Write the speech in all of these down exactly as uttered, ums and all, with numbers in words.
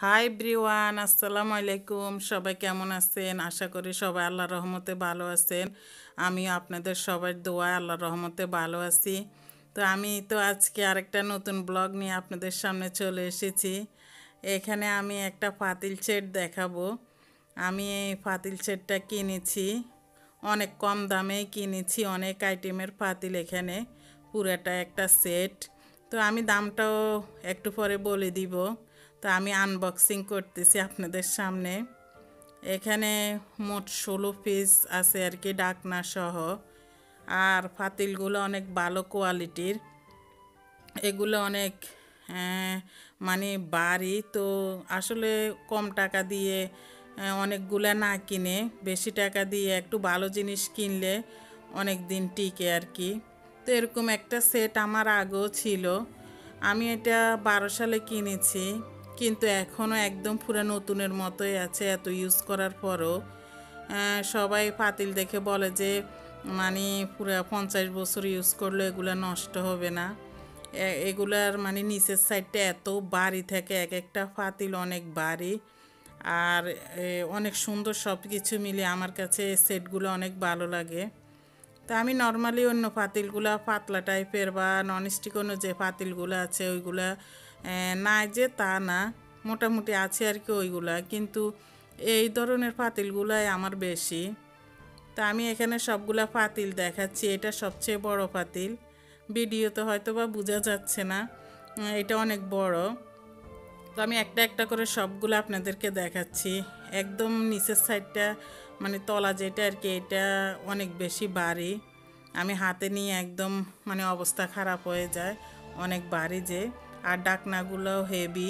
Hi everyone, আসসালামু আলাইকুম। সবাই কেমন আছেন? আশা করি সবাই আল্লাহর রহমতে ভালো আছেন। আমিও আপনাদের সবার দোয়ায় আল্লাহর রহমতে ভালো আছি। তো আমি তো আজকে আরেকটা নতুন ব্লগ নিয়ে আপনাদের সামনে চলে এসেছি। এখানে আমি একটা পাতিল সেট দেখাবো। আমি এই পাতিল সেটটা কিনেছি, অনেক কম দামে কিনেছি। অনেক আইটেমের পাতিল এখানে, পুরাটা একটা সেট। তো আমি দামটাও একটু পরে বলে দিব। তো আমি আনবক্সিং করতেছি আপনাদের সামনে। এখানে মোট ষোলো পিস আছে আর কি, ডাকনা সহ। আর পাতিলগুলো অনেক ভালো কোয়ালিটির। এগুলো অনেক আহ, মানে বাড়ি তো। আসলে কম টাকা দিয়ে আহ, অনেকগুলা না কিনে বেশি টাকা দিয়ে একটু ভালো জিনিস কিনলে অনেক দিন টিকে আর কি। তো এরকম একটা সেট আমার আগেও ছিল। আমি এটা বারো সালে কিনেছি, কিন্তু এখনও একদম পুরো নতুনের মতোই আছে এত ইউজ করার পরও। আহ, সবাই পাতিল দেখে বলে যে মানে পুরো পঞ্চাশ বছর ইউজ করলে এগুলো নষ্ট হবে না। এ- এগুলার মানে নিচের সাইডটা এত বাড়ি থাকে, এক একটা পাতিল অনেক বাড়ি। আর এ, অনেক সুন্দর, সব কিছু মিলে আমার কাছে এই সেটগুলো অনেক ভালো লাগে। তা আমি নর্মালি অন্য পাতিলগুলা পাতলা টাইপের বা ননস্টিক অন্য যে পাতিলগুলো আছে ওইগুলা আহ, নাই যে তা না, মোটামুটি আছে আর কি ওইগুলা, কিন্তু এই ধরনের পাতিলগুলাই আমার বেশি। তা আমি এখানে সবগুলা পাতিল দেখাচ্ছি। এটা সবচেয়ে বড় পাতিল, ভিডিওতে হয়তো বা বোঝা যাচ্ছে না। উম, এটা অনেক বড়। তো আমি একটা একটা করে সবগুলো আপনাদেরকে দেখাচ্ছি। একদম নিচের সাইডটা মানে তলা যেটা আর কি, এটা অনেক বেশি ভারী। আমি হাতে নিয়ে একদম মানে অবস্থা খারাপ হয়ে যায়, অনেক ভারী যে। আর ডাকনাগুলোও হেভি,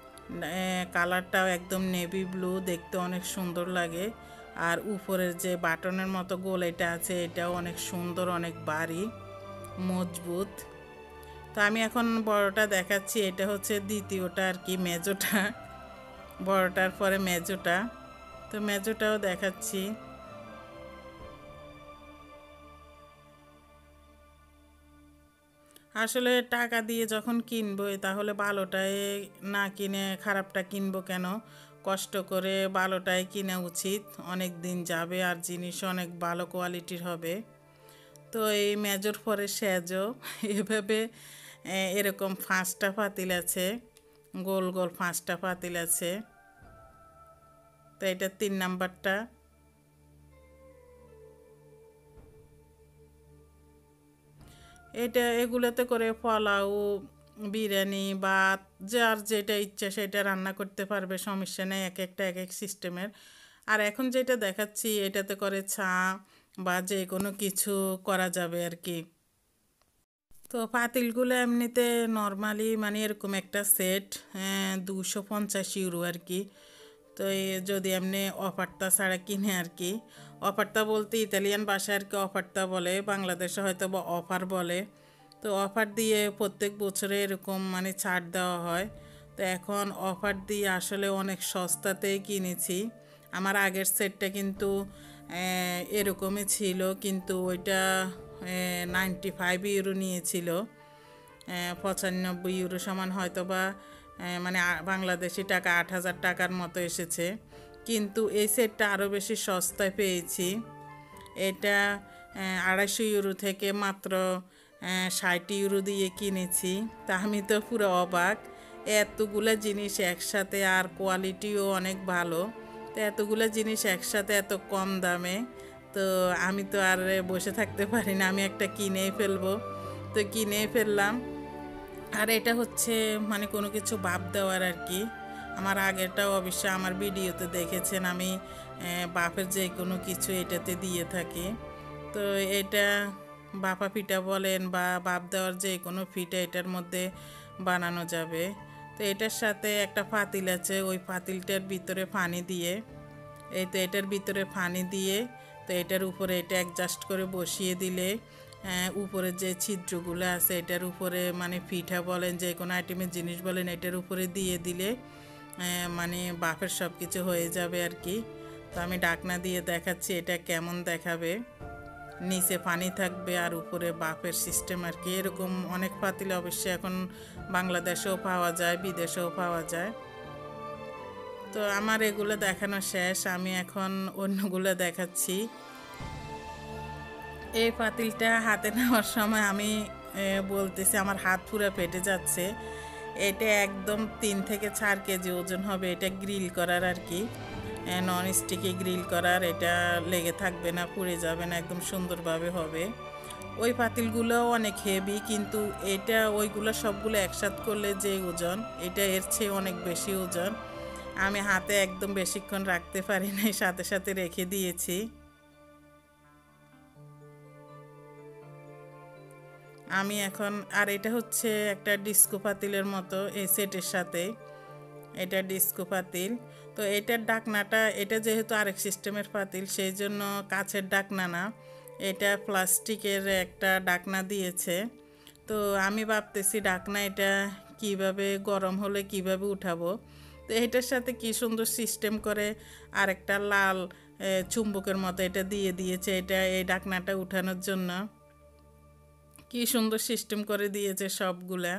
কালারটাও একদম নেভি ব্লু, দেখতে অনেক সুন্দর লাগে। আর উপরের যে বাটনের মতো গোল এটা আছে, এটাও অনেক সুন্দর, অনেক ভারী, মজবুত। তো আমি এখন বড়টা দেখাচ্ছি। এটা হচ্ছে দ্বিতীয়টা আর কি, মেজোটা। বড়টার পরে মেজোটা। তো মেজোটাও দেখাচ্ছি। আসলে টাকা দিয়ে যখন কিনবো তাহলে ভালোটাই না কিনে খারাপটা কিনবো কেন? কষ্ট করে ভালোটাই কিনা উচিত, অনেক দিন যাবে আর জিনিস অনেক ভালো কোয়ালিটির হবে। তো এই মেজর পরে সেজো এভাবে এ, এরকম পাঁচটা পাতিল আছে, গোল গোল পাঁচটা পাতিল আছে। তো এটা তিন নাম্বারটা। এটা এগুলোতে করে পোলাও, বিরিয়ানি বা যার যেটা ইচ্ছা সেটা রান্না করতে পারবে, সমস্যা নেই। এক একটা এক এক সিস্টেমের। আর এখন যেটা দেখাচ্ছি এটাতে করে চা বা যে কোনো কিছু করা যাবে আর কি। তো পাতিলগুলো এমনিতে নর্মালি মানে এরকম একটা সেট দুশো পঞ্চাশ ইউরো আর কি। তো এই যদি এমনি অফারটা ছাড়া কিনে আর কি। অফারটা বলতে ইতালিয়ান ভাষায় আর কি অফারটা বলে, বাংলাদেশে হয়তো বা অফার বলে। তো অফার দিয়ে প্রত্যেক বছরে এরকম মানে ছাড় দেওয়া হয়। তো এখন অফার দিয়ে আসলে অনেক সস্তাতেই কিনেছি। আমার আগের সেটটা কিন্তু আহ, এরকমই ছিল, কিন্তু ওইটা নাইনটি ফাইভ ইউরো নিয়েছিল। আহ, পঁচানব্বই ইউরো সমান হয়তো বা আহ, মানে আ- বাংলাদেশি টাকা আট হাজার টাকার মতো এসেছে। কিন্তু এই সেটটা আরও বেশি সস্তায় পেয়েছি। এটা আহ, আড়াইশো ইউরো থেকে মাত্র আহ, ষাট ইউরো দিয়ে কিনেছি। তা আমি তো পুরো অবাক, এতগুলো জিনিস একসাথে, আর কোয়ালিটিও অনেক ভালো। তো এতগুলো জিনিস একসাথে এত কম দামে, তো আমি তো আর বসে থাকতে পারি না, আমি একটা কিনেই ফেলবো। তো কিনেই ফেললাম। আর এটা হচ্ছে মানে কোনো কিছু ভাপ দেওয়ার আর কি। আমার আগেরটাও অবশ্যই আমার ভিডিওতে দেখেছেন, আমি আহ, বাপের যে কোনো কিছু এটাতে দিয়ে থাকি। তো এটা বাপা পিঠা বলেন বা বাপ দেওয়ার যে কোনো পিঠা এটার মধ্যে বানানো যাবে। তো এটার সাথে একটা পাতিল আছে, ওই পাতিলটার ভিতরে পানি দিয়ে, এই তো এটার ভিতরে পানি দিয়ে, তো এটার উপরে এটা অ্যাডজাস্ট করে বসিয়ে দিলে আহ, উপরে যে ছিদ্রগুলো আছে এটার উপরে মানে পিঠা বলেন যে কোনো আইটেমের জিনিস বলেন এটার উপরে দিয়ে দিলে আহ, মানে বাফের সব কিছু হয়ে যাবে আর কি। তো আমি ডাকনা দিয়ে দেখাচ্ছি এটা কেমন দেখাবে। নিচে পানি থাকবে আর উপরে বাফের সিস্টেম আর কি। এরকম অনেক পাতিল অবশ্যই এখন বাংলাদেশেও পাওয়া যায়, বিদেশেও পাওয়া যায়। তো আমার এগুলো দেখানো শেষ, আমি এখন অন্যগুলো দেখাচ্ছি। এই পাতিলটা হাতে নেওয়ার সময় আমি বলতেছি আমার হাত পুরো ফেটে যাচ্ছে। এটা একদম তিন থেকে চার কেজি ওজন হবে। এটা গ্রিল করার আর কি, নন স্টিকে গ্রিল করার। এটা লেগে থাকবে না, পুড়ে যাবে না, একদম সুন্দরভাবে হবে। ওই পাতিলগুলো অনেক হেভি, কিন্তু এটা ওইগুলো সবগুলো একসাথ করলে যে ওজন, এটা এর চেয়ে অনেক বেশি ওজন। আমি হাতে একদম বেশিক্ষণ রাখতে পারি নাই, সাথে সাথে রেখে দিয়েছি। আমি এখন, আর এটা হচ্ছে একটা ডিস্কো পাতিলের মতো এই সেটের সাথে, এটা ডিস্কো পাতিল। তো এটার ডাকনাটা, এটা যেহেতু আরেক সিস্টেমের পাতিল, সেই জন্য কাছের ডাকনা না, এটা প্লাস্টিকের একটা ডাকনা দিয়েছে। তো আমি ভাবতেছি ডাকনা এটা কিভাবে গরম হলে কিভাবে উঠাবো। তো এটার সাথে কি সুন্দর সিস্টেম করে আরেকটা লাল চুম্বকের মতো এটা দিয়ে দিয়েছে, এটা এই ডাকনাটা উঠানোর জন্য। কি সুন্দর সিস্টেম করে দিয়েছে সবগুলা।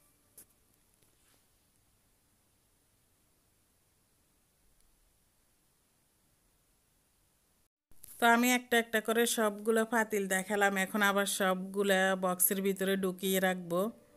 তো আমি একটা একটা করে সবগুলো পাতিল দেখালাম, এখন আবার সবগুলা বক্সের ভিতরে ঢুকিয়ে রাখবো।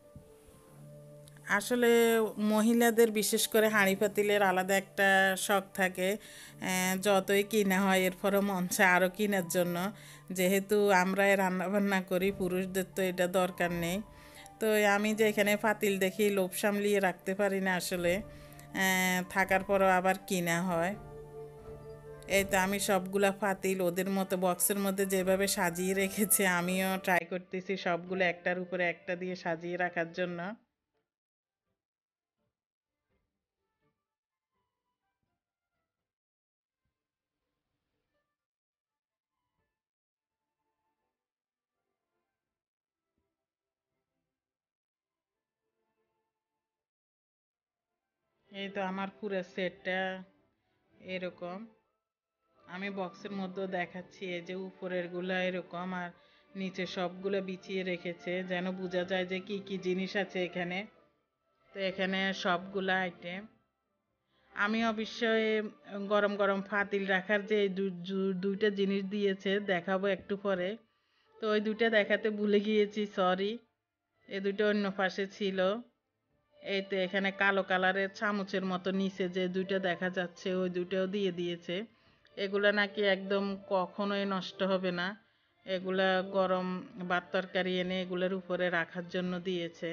আসলে মহিলাদের বিশেষ করে হাঁড়ি পাতিলের আলাদা একটা শখ থাকে, যতই কিনা হয় এরপরও মন চায় আরও কেনার জন্য। যেহেতু আমরাই রান্নাবান্না করি, পুরুষদের তো এটা দরকার নেই। তো আমি যে এখানে পাতিল দেখি লোভ সামলিয়ে রাখতে পারি না আসলে, থাকার পরও আবার কিনা হয়। এই তো আমি সবগুলা পাতিল ওদের মতো বক্সের মধ্যে যেভাবে সাজিয়ে রেখেছে, আমিও ট্রাই করতেছি সবগুলো একটার উপরে একটা দিয়ে সাজিয়ে রাখার জন্য। এই তো আমার পুরো সেটটা এরকম। আমি বক্সের মধ্যেও দেখাচ্ছি, এই যে উপরের গুলা এরকম, আর নিচে সবগুলো বিছিয়ে রেখেছে যেন বোঝা যায় যে কি কি জিনিস আছে এখানে। তো এখানে সবগুলা আইটেম। আমি অবশ্যই গরম গরম পাতিল রাখার যে দুইটা জিনিস দিয়েছে দেখাবো একটু পরে। তো ওই দুইটা দেখাতে ভুলে গিয়েছি, সরি। এই দুটো অন্য পাশে ছিল। এই তো এখানে কালো কালারের চামচের মতো নিচে যে দুইটা দেখা যাচ্ছে, ওই দুইটাও দিয়ে দিয়েছে। এগুলা নাকি একদম কখনোই নষ্ট হবে না। এগুলা গরম ভাত তরকারি এনে এগুলোর উপরে রাখার জন্য দিয়েছে।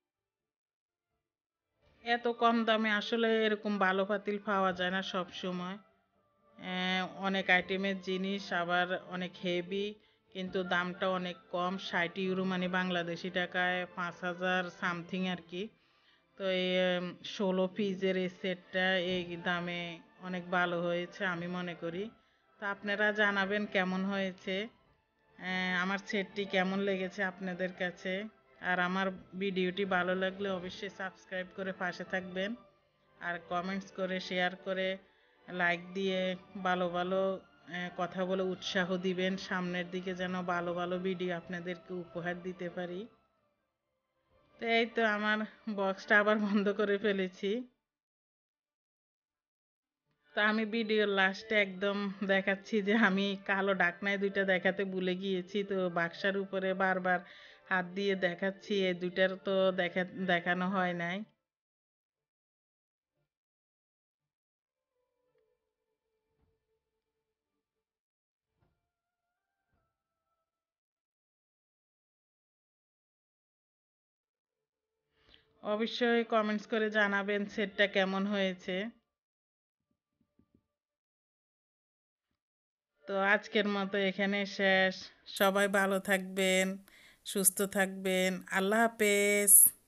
এত কম দামে আসলে এরকম ভালো পাতিল পাওয়া যায় না সব সময়। অনেক আইটেমের জিনিস, আবার অনেক হেভি, কিন্তু দামটা অনেক কম, ষাট ইউরো মানে বাংলাদেশি টাকায় পাঁচ হাজার সামথিং আর কি। তো এই ষোলো পিসের এই সেটটা এই দামে অনেক ভালো হয়েছে আমি মনে করি। তো আপনারা জানাবেন কেমন হয়েছে, আমার সেটটি কেমন লেগেছে আপনাদের কাছে। আর আমার ভিডিওটি ভালো লাগলে অবশ্যই সাবস্ক্রাইব করে পাশে থাকবেন, আর কমেন্টস করে শেয়ার করে লাইক দিয়ে ভালো ভালো কথা বলে উৎসাহ দিবেন, সামনের দিকে যেন ভালো ভালো ভিডিও আপনাদেরকে উপহার দিতে পারি। তো এই তো আমার বক্সটা আবার বন্ধ করে ফেলেছি। তো আমি ভিডিওর লাস্টে একদম দেখাচ্ছি যে আমি কালো ডাকনায় দুইটা দেখাতে ভুলে গিয়েছি, তো বাক্সার উপরে বারবার হাত দিয়ে দেখাচ্ছি, এই দুইটার তো দেখা দেখানো হয় নাই। অবশ্যই কমেন্টস করে জানাবেন সেটটা কেমন হয়েছে। তো আজকের মতো এখানে শেষ। সবাই ভালো থাকবেন, সুস্থ থাকবেন। আল্লাহ হাফেজ।